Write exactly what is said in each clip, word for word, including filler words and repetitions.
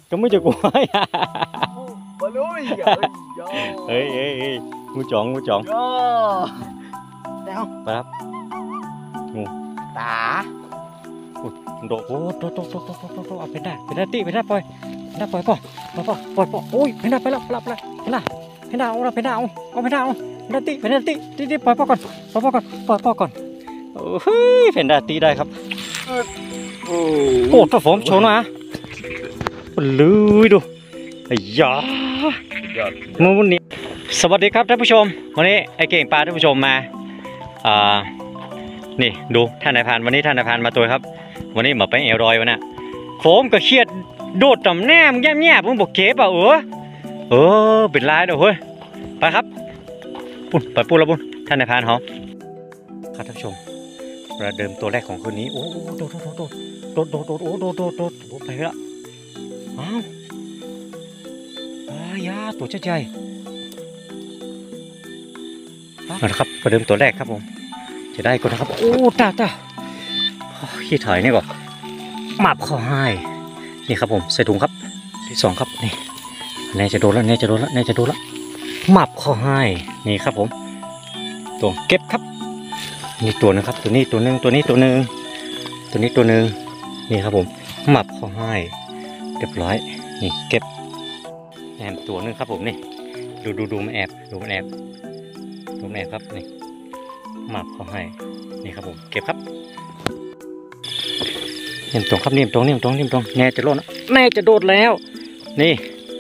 ก็ไม่จะกลัวบอลลูนเฮ้ยเฮ้ยเฮ้ยงูจ่องงูจ่องเดี๋ยวไปครับงูตาโดดโอ้โดดโดดโดดโดดโดดโดดเอาไปได้ไปได้ตีไปได้ปล่อยไปได้ปล่อยปล่อยปล่อยปล่อยปล่อยปล่อยโอ้ยไปได้ไปแล้วไปแล้วไปแล้วไปได้ไปได้เอาไปได้เอาเอาไปได้เอาไปได้ตีไปได้ตีตีตีปล่อยปล่อยก่อนปล่อยปล่อยก่อนปล่อยปล่อยก่อนโอ้ยเพนด้าตีได้ครับโอ้ถ้าผมโชว์นะลุยดูไอ้ยามือวันนี้สวัสดีครับท่านผู้ชมวันนี้ไอ้เก่งปลาท่านผู้ชมมาอ่านี่ดูท่านนายพานวันนี้ท่านนายพานมาตัวครับวันนี้มาไปเอลรอยวันน่ะผมก็เครียดโดดต่ำแนมแง่แง่ผมบอกเก็บอ่ะเออเออเป็นลายเด้อเฮ้ยไปครับปุ่นไปปุ่นแล้วปุ่นท่านนายพานเขาครับท่านผู้ชมประเดิมตัวแรกของคืนนี้โอ้โดดโดดโดดโดดโดดโดดโอ้โดดโดดโดดโดดไปแล้วอ้าวอายาตัวใหญ่นะครับประเดิมตัวแรกครับผมจะได้ก่อนนะครับโอ้ตาตาขี้ถ่ายนี่ก่อนหมับเข้าให้นี่ครับผมใส่ถุงครับที่สองครับนี่แน่จะโดนแล้วแน่จะโดนแล้วแน่จะโดนแล้วหมับเข้าให้นี่ครับผมตัวเก็บครับนี่ตัวนึงครับตัวนี้ตัวนึงตัวนี้ตัวนึงตัวนี้ตัวนึงนี่ครับผมหมับเข้าให้เรียบร้อยนี่เก็บแอบตัวนึงครับผมนี่ดูดูดูมันแอบดูมันแอบดูมันแอบครับนี่หมับเข้าให้นี่ครับผมเก็บครับเนียมตรงครับเนียมตรงเนียมตรงเนียมตรงแน่จะโดนแน่จะโดดแล้วนี่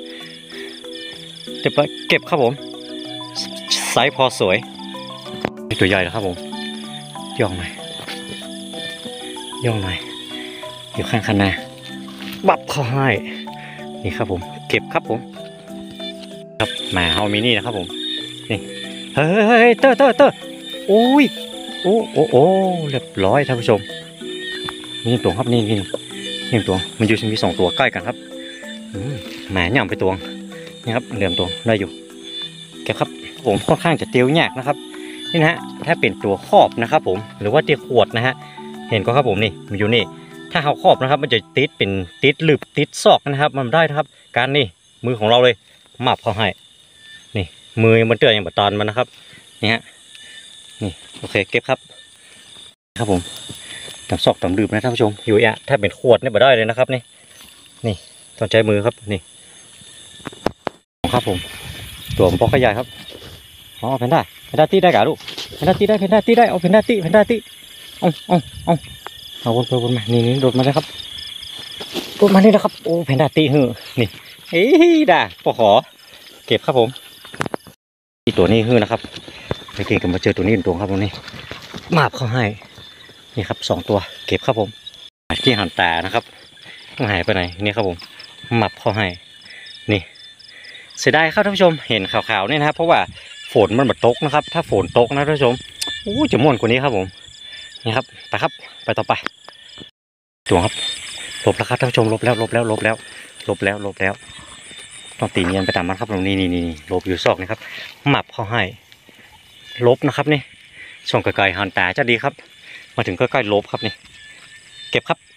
เก็บไปเก็บครับผมไซส์พอสวยตัวใหญ่แล้วครับผมย่องหน่อยย่องหน่อยอยู่ข้างคันนาบับเข้าให้นี่ครับผมเก็บครับผมครับมาเอามินี่นะครับผมนี่เฮ้ยเตอร์เตอร์เตอร์โอ้ยโอ้โอ้โอ้เรียบร้อยท่านผู้ชมมีตัวครับนี่นี่นี่ตัวมันอยู่มีสองตัวใกล้กันครับแหมย่ำไปตัวนี่ครับเหลื่อมตัวได้อยู่เก็บครับผมค่อนข้างจะเตียวยากนะครับนี่นะฮะถ้าเป็นตัวครอบนะครับผมหรือว่าเตียขวดนะฮะเห็นก็ครับผมนี่มันอยู่นี่ถ้าเขาครอบนะครับมันจะติดเป็นติดหลืบติดซอกนะครับมันได้นะครับการนี่มือของเราเลยมับเขาให้นี่มือมันเตือนอย่างบัดตอนมันนะครับนี่ฮะนี่โอเคเก็บครับครับผมต่ำซอกต่ำดื่มนะท่านผู้ชมอยู่อ่ะถ้าเป็นขวดนี่บ่ได้เลยนะครับนี่นี่ต้องใช้มือครับนี่ครับผมตัวผมปอกขยายครับอ๋อเพนด้าเพนด้าตีได้กะลูกเพนด้าตีได้เพนด้าตีได้เอาเพนด้าตีเพนด้าตีเอาเอาเอาเอาวนไปวนมานี่นี่โดดมาเลยครับโดดมานี่นะครับโอ้เพนด้าตีหือนี่เฮ้ยด่าปอขอเก็บครับผมที่ตัวนี้หือนะครับไปเก่งกันมาเจอตัวนี้ตัวครับตรงนี้มาบเขาให้นี่ครับสองตัวเก็บครับผมที่หันตานะครับหายไปไหนนี่ครับผมหมับเขาให้นี่เสียดายครับท่านผู้ชมเห็นขาวๆนี่นะครับเพราะว่าฝนมันมาตกนะครับถ้าฝนตกนะท่านผู้ชมโอ้จะม่วนกว่านี้ครับผมนี่ครับไปครับไปต่อไปตัวครับลบแล้วครับท่านผู้ชมลบแล้วลบแล้วลบแล้วลบแล้วลบแล้วต้องตีเนียนไปตามมันครับตรงนี้นี่นี่ลบอยู่ซอกนะครับหมับเขาให้ลบนะครับนี่ช่องไกลๆหันตาจะดีครับมาถึงใกล้ๆลบครับนี่เก็บครับ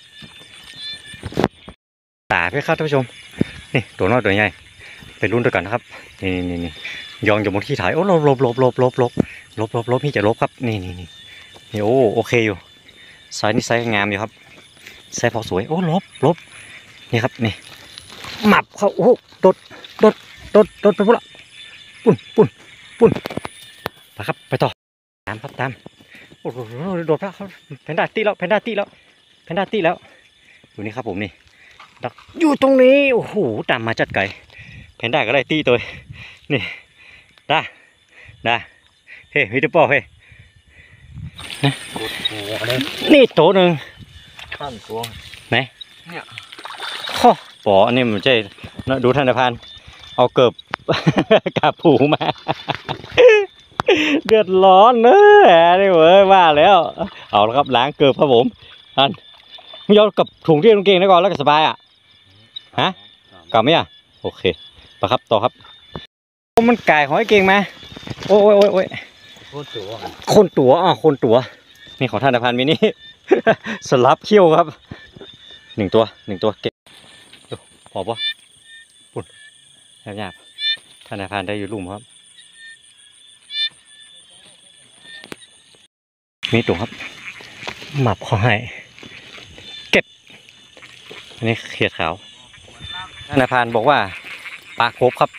ตาเพื่อครับท่านผู้ชมนี่ตัวน้อยตัวใหญ่ไปรุ่นด้วยกันนะครับนี่นี่นี่ยองอยู่บนที่ถ่ายโอ้ลบลบลบลบลบลบลบลบลบนี่จะลบครับนี่นี่นี่นี่โอ้โอเคอยู่ไซส์นี่ไซส์งามอยู่ครับไซส์พอสวยโอ้ลบลบนี่ครับนี่หมับเขาโอ้โดดโดดโดดโดดไปพุ่งละปุ่นปุ่นปุ่นไปครับไปต่อตามครับตามโอ้โหโดดแล้วครับแพนด้าตีแล้วแพนด้าตีแล้วแพนด้าตีแล้วอยู่นี่ครับผมนี่ดักอยู่ตรงนี้โอ้โหตามมาจัดไก่แพนด้าก็ได้ตีตัวนี่ได้ได้เฮ้ยวิดีโอเฮ้ยนี่โตหนึ่งข้ามตัวไหนเนี่ยข้อปออันนี้มันใช่ดูท่านพานเอาเกิบกาผูมาเดือดร้อนเนอะนี่เว้ยว่าแล้วเอาแล้วครับล้างเกิบครับผมท่านมึงยอมกับถุงที่ตรงเกงได้ก่อนแล้วก็สบายอ่ะฮะกลับไหมอ่ะโอเคไปครับต่อครับมันไก่หอยเก่งมาโอ้ยโอ้ยโอ้ยคนตัวคนตัวอ่ะคนตัวนี่ของท่านพันมินี่สลับเขี้ยวครับหนึ่งตัวหนึ่งตัวเก็บพอปะปุ่นหยาบๆท่านนายพรานได้อยู่ลุ่มครับมีตุ่มครับหมับเขาให้เก็บอันนี้เขียดขาวท่านนายพรานบอกว่าปลาครบครับ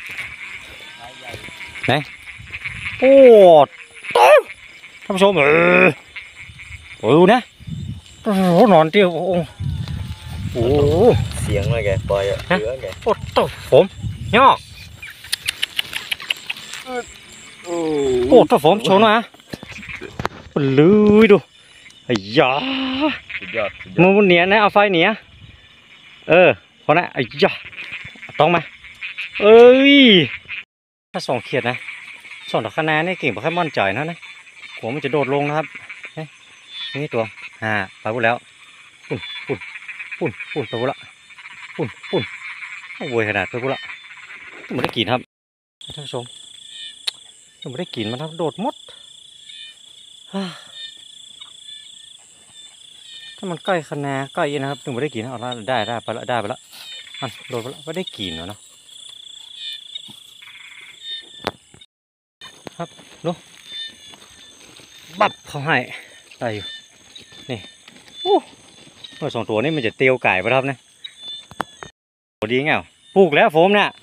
ไหนโอ้ท่านผู้ชมเออโอ้ดูนะโอ้โหนอนเตี้ยวโอ้โหเสียงเลยแกปล่อยอ่ะเสือแกโอ้โตผมยอกโอ้โอ้ตัวผมโชว์หน่อยนะลุยดูไอ้ยาสุดยอดสุดยมือดอมันเหนียนะเอาไฟเหนียเออพอนะไอ้ยาต้องมาเอ้ยถ้าสองเขียดนะสองดอกคะแนนนี่เก่งพอแค่มั่นใจนะนะหัวมันจะโดดลงนะครับนี่นี่ตัวอ่าไปพูดแล้วปุ่นปุ่นปุ่นปุ่นไปพูดละปุ่นปุ่นโอ้ยขนาดไปพูดละต้องไม่ได้กินครับท่านผู้ชมต้องไม่ได้กินมันครับโดดมดถ้ามันใกล้คะแนนใกล้นะครับถึงไม่ได้กินเอาละได้ได้ไปละได้ไปละมันโดดไปละไม่ได้กินเนาะครับดูบับเขาให้ได้อยู่นี่โอ้ตัวสองตัวนี้มันจะเตียวไก่ไปครับเนี่ยโหดีเงี้ยปลูกแล้วโฟมเนี่ย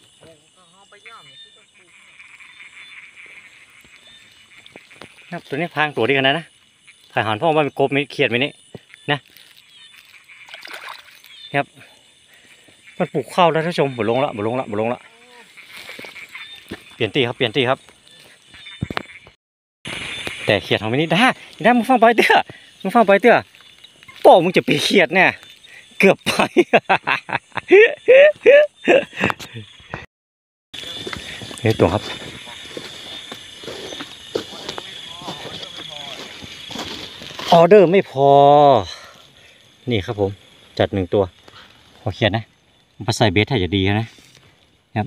ครับตัวนี้พางตัวดีกันนะนะถ่ายหันพ่อว่ามีกบมีเขียดมีนี่นะครับมันปลูกข้าวแล้วท่านผู้ชมบุลงละบุลงละบุลงละเปลี่ยนตีครับเปลี่ยนตีครับแต่เขียดของมินี่ได้ได้มึงฟังไปเตื้อมึงฟังไปเตื้อโป้มึงจะไปเขียดเนี่ยเกือบไปเฮ้ยตัวครับออเดอร์ไม่พอนี่ครับผมจัดหนึ่งตัวขอเขียนนะมาใส่เบสถ้าจะดีนะครับ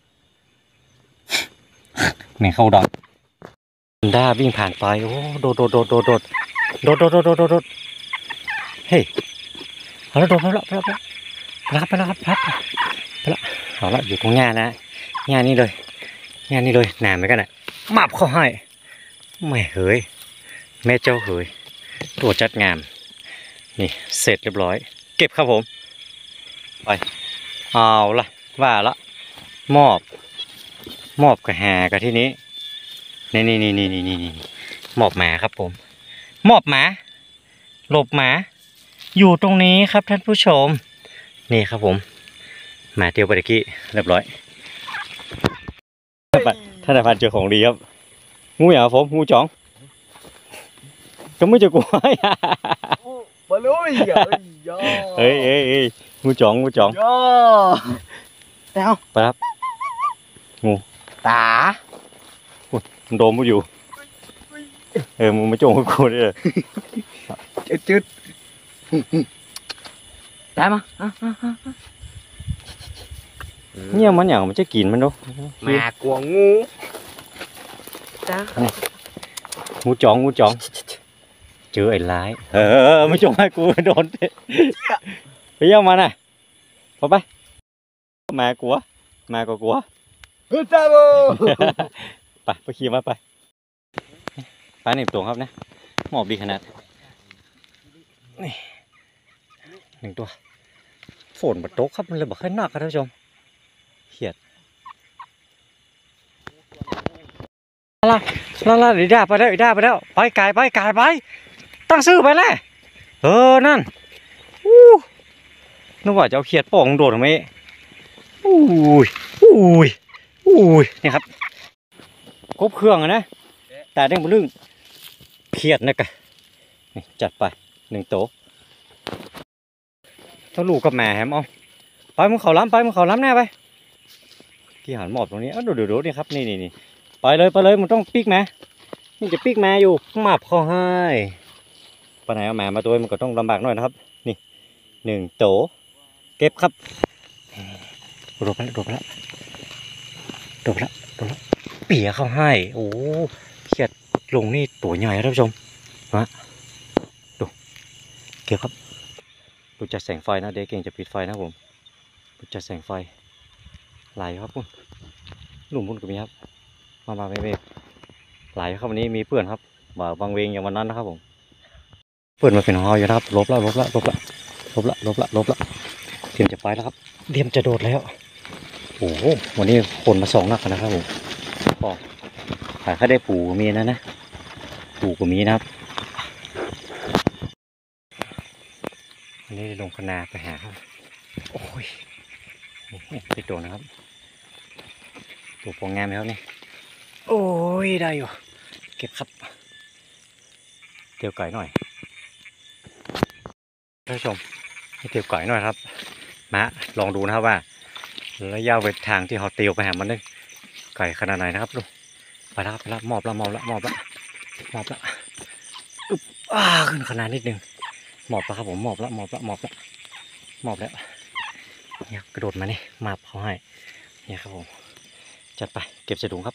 แม่เข้าดอกด้าวิ่งผ่านไปโอ้โดดโดดโดดโดดโดดโดดโดดโดดโดดโดดเฮ้ยเอาละโดดไปละไปละไปละไปละครับพัดไปละเอาละอยู่ตรงงานนะงานนี้เลยงานนี้เลยหนามไปกันอ่ะมับเข้าให้แม่เฮ้ยแม่เจ้าเฮ้ยตัวจัดงามนี่เสร็จเรียบร้อยเก็บครับผมไปเอาละว่าละมอบมอบกระหากับที่นี้นี่นี่นี่นี่นี่นี่นี่มอบหมาครับผมมอบหมาหลบหมาอยู่ตรงนี้ครับท่านผู้ชมนี่ครับผมหมาเตียวไปตะกี้เรียบร้อยท่านนายพันเจอของดีครับงูอย่างผมงูจ๋องก็ไม่จะกลัวบอลลูนเเฮ้ฮ้ยเฮ้ยเฮ้ยงูจ๋องงูจ๋องย่อแต่เอาไปครับงูตามันโดมกูอยู่เออมึงมาโจงกูเลยจุดจุดได้มาเนี่ยมันอย่างมันจะกินมันดูมากลัวงูจ้างูจ๋องงูจ๋องเจอไอ้ร้ายเออไม่จงให้กูโดนไปเยี่ยมมันน่ะพอไปมากลัวมาก็กลัวกูจ้าบูไปไปขี่มาไปไปหนึ่งตัวครับนะหมอบดีขนาดนี่หนึ่งตัวฝนมาตกครับมันเลยบอกให้หนักครับท่านผู้ชมเขียดลาลาลาดีด้าไปแล้วดีด้าไปแล้วไปไกลไปไกลไปตั้งชื่อไปเลยเออนั่นอู้นึกว่าจะเอาเขียดป่องโดดทำไมอุ้ยอุ้ยอุ้ยนี่ครับครบเครื่องนะแต่เด้งบลึงเขียดนะกะนี่จัดไปหนึ่งโต๊ะถ้าลูกกับแม่แฮมเอาไปมึงเขาล้ำไปมึงเขาล้ำแน่ไปที่หันหมอบตรงนี้อ่ะดูดูดูนี่ครับนี่นี่นี่ไปเลยไปเลยมันต้องปีกแม่นี่จะปีกแม่อยู่หมับเขาให้ไปไหนเอาแม่มาตัวมันก็ต้องลำบากหน่อยนะครับนี่หนึ่งโต๊ะเก็บครับโดดไปแล้วโดดไปแล้วโดดไปแล้วโดดแล้วเปียเขาให้โอ้เขียดลงนี่ตัวใหญ่ท่านผู้ชมมาดูเก็บครับดูจากแสงไฟนะเด็กเก่งจะปิดไฟนะผมจะแสงไฟไหลครับพุ่นหลุมพุ่นก็มีครับมามาเมฆไหลครับวันนี้มีเพื่อนครับบ่าบางเวงอย่างวันนั้นนะครับผมเพื่อนมาเป็นของเราอยู่นะครับลบละลบละลบละลบละลบละลบละเตรียมจะไปแล้วครับเตรียมจะโดดแล้วโอ้โหวันนี้คนมาส่องนักนะครับผมก็ขายแค่ได้ปูมีนะนะปูก็มีนะครับวันนี้ลงคณาไปหาครับโอ้ยติดโดนนะครับตัวพองงามแล้วนี่โอ้ยได้อยู่เก็บครับเตียวไก่หน่อยท่านผู้ชมให้เตียวไก่หน่อยครับมาลองดูนะครับว่าระยะเวลาทางที่เขาเตียวไปหามันได้ไก่ขนาดไหนนะครับลูกไปแล้วไปแล้วมอบแล้วมอบแล้วมอบแล้วมอบแล้วอึ๊บอ้าขึ้นขนาดนิดนึงมอบแล้วครับผมมอบแล้วมอบแล้วมอบแล้วมอบแล้วเนี่ยกระโดดมานี่มาบเขาให้เนี่ยครับผมจัดไปเก็บสะดุ้งครับ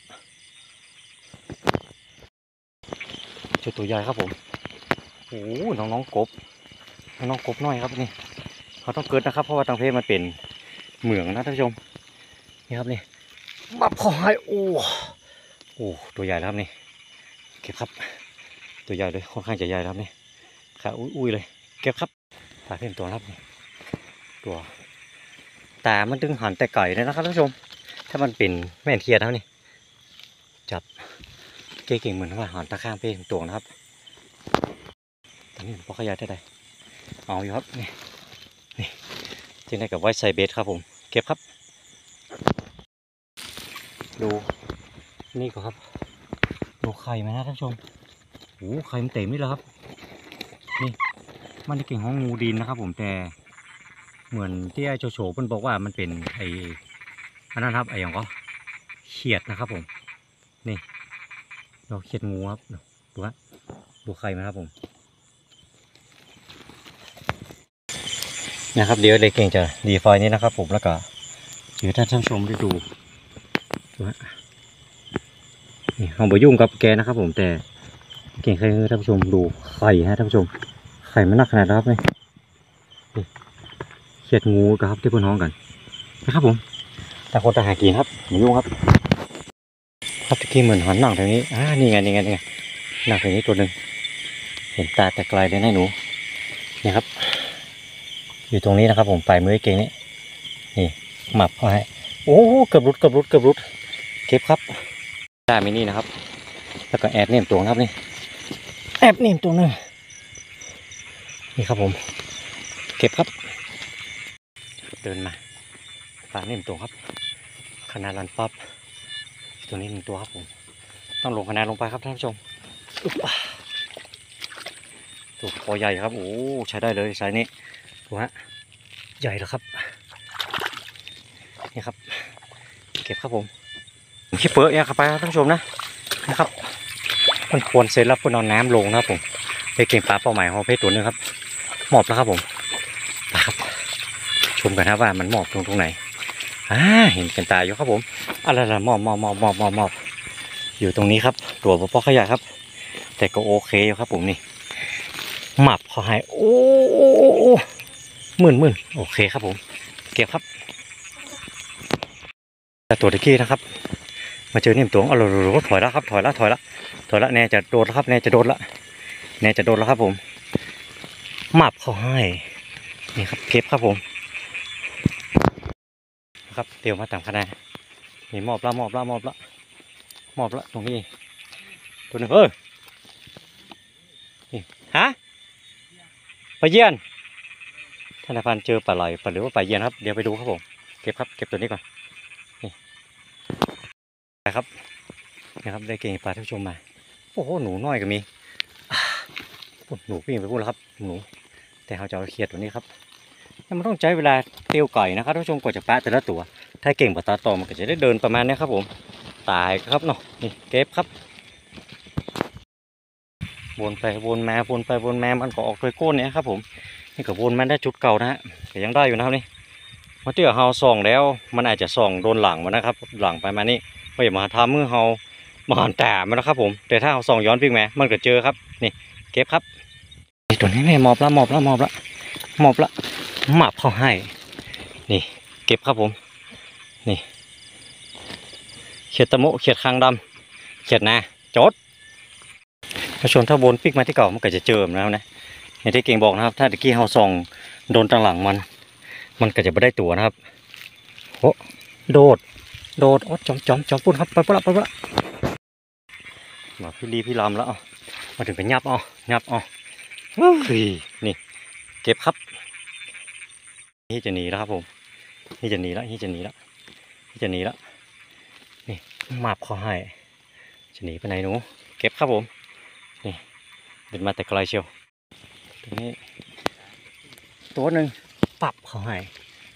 จุดตัวใหญ่ครับผมโอ้น้องน้องกบน้องน้องกบน้อยครับนี่เขาต้องเกิดนะครับเพราะว่าตังเพมันเป็นเหมืองนะท่านผู้ชมนี่ครับนี่มาพอให้โอ้โอ้ตัวใหญ่แล้วครับนี่เก็บครับตัวใหญ่เลยค่อนข้างจะใหญ่แล้วนี่ขาอุ้ยเลยเก็บครับตาเพิ่มตัวครับนี่ตัวตามันตึงหันแต่ไก่เลยนะครับท่านผู้ชมถ้ามันเป็นแม่นเทียนแล้วนี่จับเก่งๆเหมือนว่าหันตาข้างเพ่งตัวนะครับตอนนี้พอขยายได้ไหมเอาอยู่ครับนี่นี่จึงได้กับไว้ใส่เบสครับผมเก็บครับดูนี่ก็ครับดูไข่ไหมนะท่านผู้ชมโอ้ไข่มันเต็มนี่แล้วครับนี่มันได้เก่งของงูดินนะครับผมแต่เหมือนที่ไอ้โจโฉมันบอกว่ามันเป็นไอ้อันนั้นครับไอ้อย่างก็เขียดนะครับผมนี่เราเขียดงูครับดูฮะดูไข่ไหมครับผมนะครับเดี๋ยวเลยเก่งจะดีไฟนี้นะครับผมแล้วก็เดี๋ยวท่านผู้ชมได้ดูดูฮะนี่เราไปยุ่งกับแกนะครับผมแต่เก่งเคยให้ท่านผู้ชมดูไข่ฮะท่านผู้ชมไข่มันหนักขนาดนะครับนี่เขียดงูครับที่พวกน้องกันนะครับผมแต่คนต่างหากินครับอย่ายุ่งครับครับตะกี้เหมือนหันหนังตรงนี้อ่านี่ไงนี่ไงนี่ไงหนังตรงนี้ตัวหนึ่งเห็นตาแต่ไกลเลยนะหนูนี่ครับอยู่ตรงนี้นะครับผมปลายมือเก่งนี่นี่หมับเขาให้โอ้เกือบรุดเกือบรุดเกือบรุดเก็บครับตามินี่นะครับแล้วก็แอบเนียมตัวครับนี่แอบเนียมตัวนึงนี่ครับผมเก็บครับเดินมาปลาเนียมตัวครับขนาดลันป๊อปตัวนี้หนึ่งตัวครับผมต้องลงคะแนนลงไปครับท่านผู้ชมตัวคอใหญ่ครับโอ้ใช้ได้เลยสายนี้ดูฮะใหญ่แล้วครับนี่ครับเก็บครับผมขี้เปื้อนเนี่ยครับไปท่านผู้ชมนะนะครับมันควรเสร็จแล้วควรเอาน้ำลงนะครับผมไปเก่งปลาเป้าหมายของเพชรตัวนึงครับหมอบแล้วครับผมครับชมกันนะว่ามันหมอบตรงตรงไหนอ่าเห็นกันตาอยู่ครับผมอะไรล่ะหมอบหมอบหมอบหมอบหมอบหมอบอยู่ตรงนี้ครับตัวพ่อขยะครับแต่ก็โอเคอยู่ครับผมนี่หมับเขาให้โอ้หมื่นหมื่นโอเคครับผมเก็บครับแต่ตัวตะกี้นะครับมาเจอเนี่ยตัวเอาเราถอยแล้วครับถอยแล้วถอยแล้วถอยแล้วแน่จะโดนแล้วครับแน่จะโดนแล้วแน่จะโดนแล้วครับผมหมับเขาให้นี่ครับเก็บครับผมครับเตียวมาตามคะแนนนี่มอบละมอบละมอบละมอบละตรงนี้ตัวหนึ่งเออนี่ฮะปลาเยี่ยนท่านนายพันเจอปลาไหลปลาหรือว่าปลาเยี่ยนครับเดี๋ยวไปดูครับผมเก็บครับเก็บตัวนี้ก่อนนี่ครับนี่ครับได้เก่งปลาท่านผู้ชมมาโอ้โหหนูน้อยก็มีหนูวิ่งไปพูดแล้วครับหนูแต่เขาจะเอาเขียดตัวนี้ครับมันต้องใช้เวลาเตียวไก่นะครับท่านผู้ชมกว่าจะปะแต่ละตัวถ้าเก่งปลาตาโตมันก็จะได้เดินประมาณนี้ครับผมตายครับเนาะนี่เก็บครับวนไปวนมาวนไปวนมามันก็ออกโดยก้นเนี่ยครับผมนี่ก็วนมาได้จุดเก่านะฮะแต่ยังได้อยู่นะครับนี่มาเจอเฮาส่องแล้วมันอาจจะส่องโดนหลังมันนะครับหลังไปมานี่ไม่อย่ามาทำมือเฮามาหันแต่มันนะครับผมแต่ถ้าเฮาส่องย้อนวิ่งมามันก็เจอครับนี่เก็บครับนี่ตัวนี้นี่มอบละมอบละมอบละมอบละหมับเขาให้นี่เก็บครับผมนี่เขียดตะโมเขียดคางดำเขียดนาจดถ้าชวนถ้าวนปิกมาที่เก่ามันก็จะเจอแล้วนะอย่างที่เก่งบอกนะครับถ้าตะกี้เฮาส่องโดนตางหลังมันมันก็จะไม่ได้ตัวนะครับโอ้โดดโดดโอ้จอมจอมจอมปุ่นครับไปปะละไปปะละมาพี่ลีพี่ลำแล้วเอามาถึงกันยับเอายับเอาเฮ้ยนี่เก็บครับนี่จะหนีแล้วครับผมนี่จะหนีแล้วนี่จะหนีแล้วนี่จะหนีแล้วนี่มาบเขาให้จะหนีไปไหนหนูเก็บครับผมนี่เดินมาแต่ไกลเชียวตรงนี้ตัวหนึ่งปรับเขาให้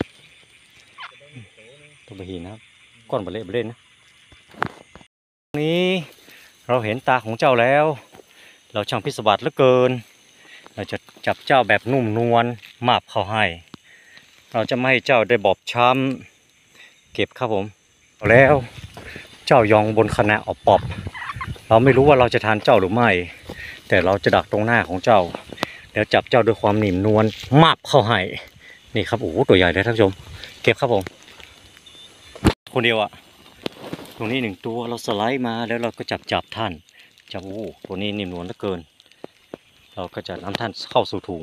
ตัวบะหินนะครับก้อนบะเละบะเล่นนะนี้เราเห็นตาของเจ้าแล้วเราช่างพิศวาสเหลือเกินเราจะจับเจ้าแบบนุ่มนวลมาบเขาให้เราจะไม่ให้เจ้าได้บอบช้ำเก็บครับผมเอาแล้วเจ้ายองบนคณะออกปอบเราไม่รู้ว่าเราจะทานเจ้าหรือไม่แต่เราจะดักตรงหน้าของเจ้าเดี๋ยวจับเจ้าด้วยความหนิ่มนวลมาบเข้าให้นี่ครับโอ้โหตัวใหญ่เลยท่านผู้ชมเก็บครับผมคนเดียวอะตรงนี้หนึ่งตัวเราสไลด์มาแล้วเราก็จับจับท่านจับโอ้โหตัวนี้นิ่มนวลเหลือเกินเราก็จะนำท่านเข้าสู่ถุง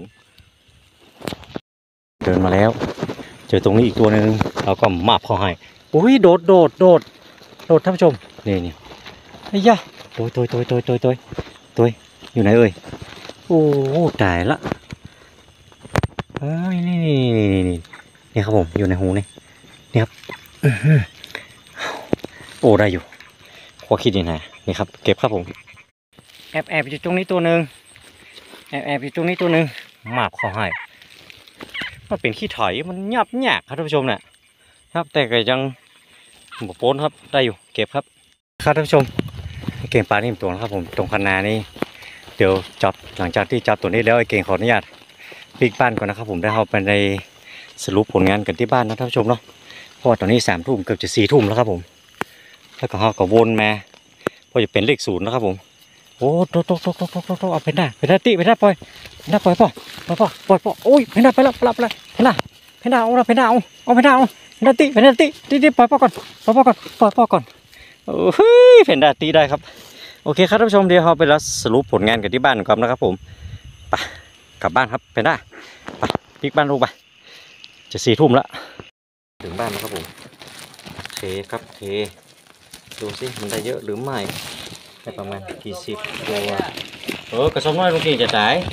เดินมาแล้วเจอตรงนี้อีกตัวหนึ่งเราก็มาบเข้าให้อุ้ยโดดโดดโดดโดดท่านผู้ชมนี่นี่ไอ้ยะตัวตัวตัวตัวตัวตัวตัวอยู่ไหนเอ่ยโอ้ตายละโอ้ยนี่นี่นี่นี่นี่ครับผมอยู่ในหูนี่นี่ครับโอ้ได้อยู่ขวาคิดยังไงนี่ครับเก็บครับผมแอบแอบอยู่ตรงนี้ตัวหนึ่งแอบแอบอยู่ตรงนี้ตัวหนึ่งมาบเข้าให้มันเป็นขี้ถอยมันหยาบหยากครับท่านผู้ชมเนี่ยครับแต่ก็ยังบกโป้นครับได้อยู่เก็บครับครับท่านผู้ชมเก่งปลานี่ตัวนะครับผมตรงคันนานี่เดี๋ยวจับหลังจากที่จับตัวนี้แล้วไอ้เก่งขออนุญาตปิกบ้านก่อนนะครับผมได้เข้าไปในสรุปผลงานกันที่บ้านนะท่านผู้ชมเนาะเพราะว่าตอนนี้สามทุ่มเกือบจะสี่ทุ่มแล้วครับผมแล้วก็เขาก็วนมาเพราะจะเป็นเลขศูนย์นะครับผมโอ้โตโตโตโตโตโตโตเอาเป็นได้เป็นได้ตีเป็นได้ปล่อยเป็นได้ปล่อยป่อปล่อยป่อปล่อยป่อโอ้ยเป็นได้ไปแล้วไปแล้วไปแล้วเป็นได้เป็นได้เอาละเป็นได้เอาเอาเป็นได้เอาเป็นได้ตีเป็นได้ตีตีตีปล่อยป่อก่อนปล่อยป่อก่อนปล่อยป่อก่อนโอ้ยเป็นได้ตีได้ครับโอเคครับท่านผู้ชมเดี๋ยวเราไปแล้วสรุปผลงานกันที่บ้านกันนะครับผมไปกลับบ้านครับเป็นได้ไปปิกบ้านลูกไปจะสี่ทุ่มแล้วถึงบ้านแล้วครับผมเทครับเทดูสิมันได้เยอะหรือไม่ได้ประมาณกี่สิบตัวเออกระสอบน้อยลุงกิ่งจะจ่าย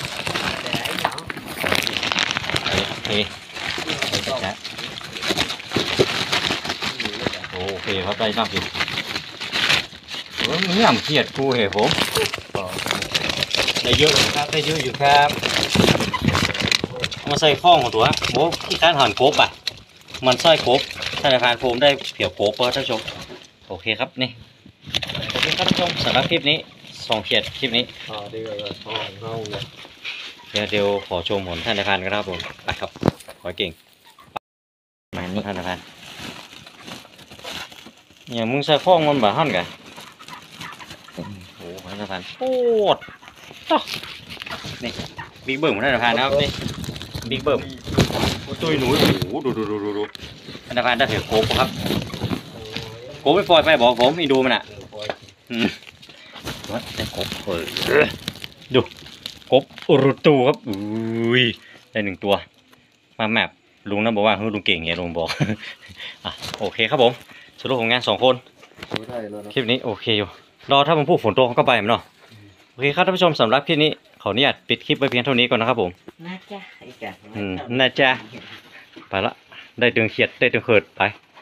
เทจะจ่ายโอเคครับได้มากอยู่เออมันย่ำเกียดกูเหรอผมได้เยอะครับได้เยอะอยู่ครับมาใส่ข้องของตัวโอ้ที่การหั่นโคบอ่ะมันใส่โคบธนาคารโฟมได้เกี่ยวโคบท่านผู้ชมโอเคครับนี่โอเคครับท่านผู้ชมสำหรับคลิปนี้ส่งเขียดคลิปนี้เดี๋ยวเดี๋ยวขอชมผลธนาคารกันครับผมไปครับขอเก่งมานี่ธนาคารอย่างมึงใส่ข้องมันแบบหั่นกันโอ้โหธนาคารโคตรนี่บิ๊กเบิ้มธนาคารนะครับนี่บิ๊กเบิ้มตุ้ยหนูโอ้โหดูดูดูดูดูธนาคารได้เห็นโคบครับโคบไม่ปล่อยไปบอกผมมีดูมันอ่ะอืมได้โคบเออดูโคบอุรุตูครับอุ้ยได้หนึ่งตัวมาแมปลุงนะบอกว่าเฮ้ยลุงเก่งไงลุงบอกอ่ะโอเคครับผมสรุปของงานสองคนคลิปนี้โอเคอยู่รอถ้ามันพูดฝนตกก็ไปมันเนาะโอเคครับท่านผู้ชมสำหรับคลิปนี้ขออนุญาตปิดคลิปไว้เพียงเท่านี้ก่อนนะครับผมน่าจะอืมน่าจะไปละได้ดึงเขียดได้ดึงเขิดไป